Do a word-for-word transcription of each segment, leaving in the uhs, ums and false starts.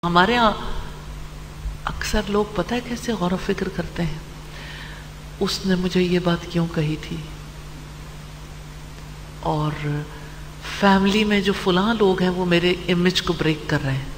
हमारे यहाँ अक्सर लोग पता है कैसे गौर व फिक्र करते हैं, उसने मुझे ये बात क्यों कही थी, और फैमिली में जो फलां लोग हैं वो मेरे इमेज को ब्रेक कर रहे हैं,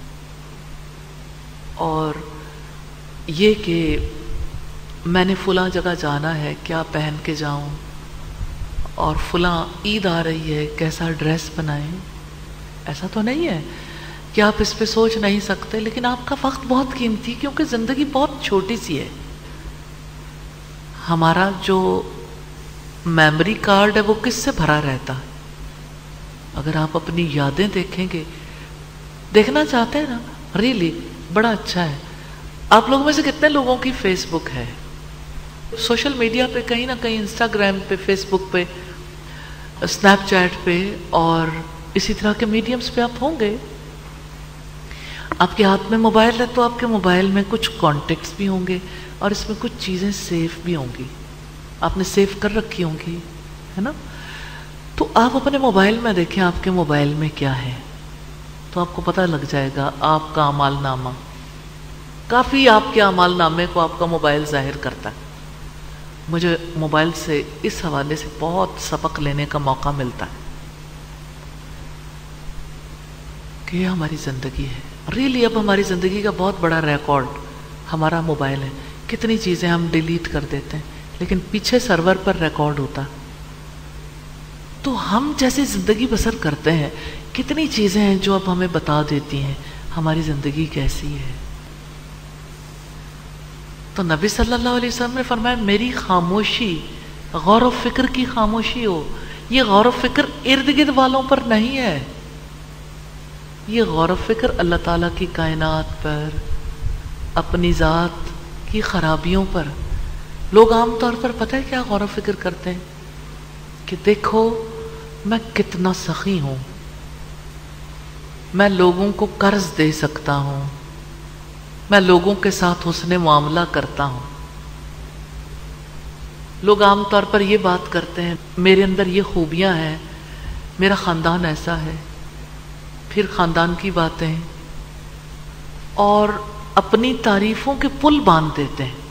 और ये कि मैंने फलां जगह जाना है, क्या पहन के जाऊं, और फलां ईद आ रही है कैसा ड्रेस बनाएं। ऐसा तो नहीं है कि आप इस पे सोच नहीं सकते, लेकिन आपका वक्त बहुत कीमती, क्योंकि ज़िंदगी बहुत छोटी सी है। हमारा जो मेमोरी कार्ड है वो किससे भरा रहता है। अगर आप अपनी यादें देखेंगे, देखना चाहते हैं ना, रियली बड़ा अच्छा है। आप लोगों में से कितने लोगों की फेसबुक है? सोशल मीडिया पे कहीं ना कहीं, इंस्टाग्राम पे, फेसबुक पे, स्नैपचैट पे और इसी तरह के मीडियम्स पे आप होंगे। आपके हाथ में मोबाइल है तो आपके मोबाइल में कुछ कॉन्टेक्ट्स भी होंगे और इसमें कुछ चीज़ें सेफ भी होंगी, आपने सेव कर रखी होंगी, है ना। तो आप अपने मोबाइल में देखें आपके मोबाइल में क्या है, तो आपको पता लग जाएगा आपका अमाल नामा। काफ़ी आपके अमाल नामे को आपका मोबाइल जाहिर करता है। मुझे मोबाइल से इस हवाले से बहुत सबक लेने का मौका मिलता है कि ये हमारी ज़िंदगी है। रियली अब हमारी ज़िंदगी का बहुत बड़ा रिकॉर्ड हमारा मोबाइल है। कितनी चीज़ें हम डिलीट कर देते हैं, लेकिन पीछे सर्वर पर रिकॉर्ड होता। तो हम जैसे ज़िंदगी बसर करते हैं, कितनी चीज़ें हैं जो अब हमें बता देती हैं हमारी ज़िंदगी कैसी है। तो नबी सल्लल्लाहु अलैहि वसल्लम ने फरमाया, मेरी खामोशी गौर व फिक्र की खामोशी हो। ये गौर व फिक्र इर्द गिर्द वालों पर नहीं है, ये गौर व फिक्र अल्लाह ताला की कायनात पर, अपनी ज़ात की खराबियों पर। लोग आमतौर पर पता है क्या गौर व फिक्र करते हैं कि देखो मैं कितना सखी हूं, मैं लोगों को कर्ज दे सकता हूं, मैं लोगों के साथ हुस्ने मामला करता हूं। लोग आमतौर पर ये बात करते हैं, मेरे अंदर ये खूबियां हैं, मेरा ख़ानदान ऐसा है, फिर ख़ानदान की बातें और अपनी तारीफों के पुल बांध देते हैं।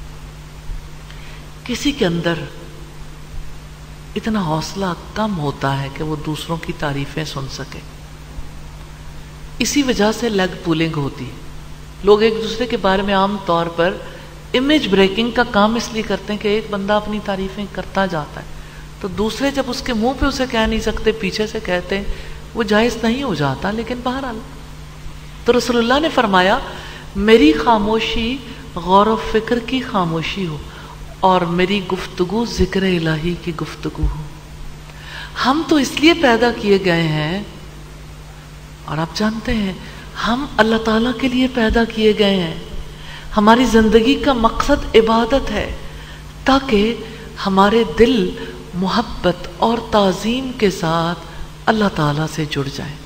किसी के अंदर इतना हौसला कम होता है कि वो दूसरों की तारीफें सुन सके। इसी वजह से लेग पुलिंग होती है। लोग एक दूसरे के बारे में आम तौर पर इमेज ब्रेकिंग का काम इसलिए करते हैं कि एक बंदा अपनी तारीफें करता जाता है तो दूसरे जब उसके मुंह पे उसे कह नहीं सकते, पीछे से कहते हैं, वो जायज़ नहीं हो जाता। लेकिन बहरहाल तो रसूलुल्लाह ने फरमाया, मेरी खामोशी गौर व फिक्र की खामोशी हो और मेरी गुफ्तगू जिक्र इलाही की गुफ्तगू हो। हम तो इसलिए पैदा किए गए हैं, और आप जानते हैं हम अल्लाह ताला के लिए पैदा किए गए हैं। हमारी ज़िंदगी का मकसद इबादत है, ताकि हमारे दिल मोहब्बत और ताज़ीम के साथ अल्लाह ताला से जुड़ जाए।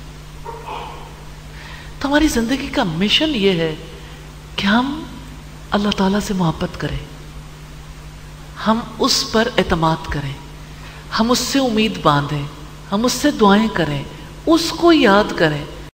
तो हमारी ज़िंदगी का मिशन ये है कि हम अल्लाह ताला से मोहब्बत करें, हम उस पर एतमाद करें, हम उससे उम्मीद बांधें, हम उससे दुआएं करें, उसको याद करें।